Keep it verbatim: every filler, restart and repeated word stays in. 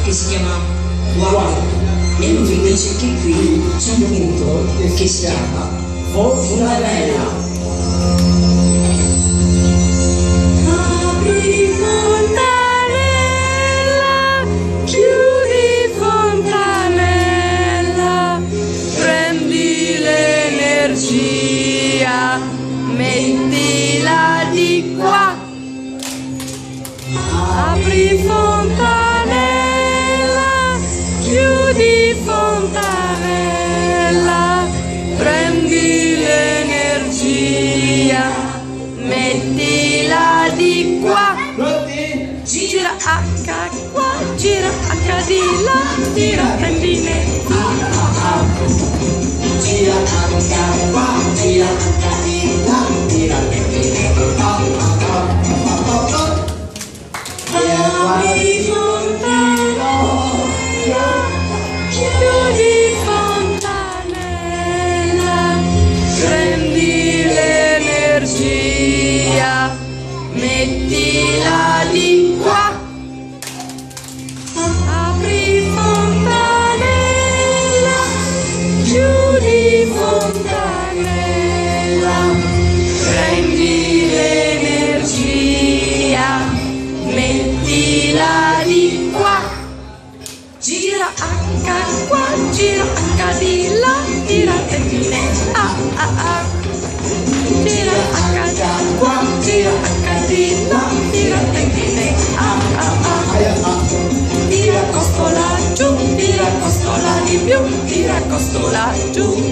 che si chiama Wow, e lui dice che qui c'è un punto che si chiama Fontanella. Apri fontanella, chiudi fontanella, prendi l'energia, mettila di qua. Apri fontanella, chiudi fontanella, prendi l'energia, mettila di qua. Gira H qua, gira H di là, tira, prendi l'energia. Gira H qua, gira H di là, tira, prendi l'energia. Apri fontanella, chiudi fontanella, prendi l'energia, mettila di qua. Apri fontanella, chiudi fontanella, prendi l'energia, mettila di qua. Gira H qua, gira H di là, tira tendine A A A. Gira H qua, gira H di là, tira tendine A A A. Tira costola giù, tira costola di più, tira costola giù.